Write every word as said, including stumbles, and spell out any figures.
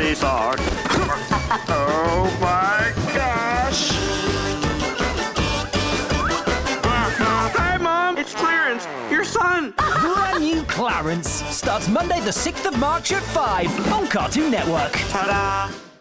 these are. Oh my gosh! Hi, Mom! It's Clarence, your son! Brand new Clarence starts Monday the sixth of March at five on Cartoon Network. Ta-da!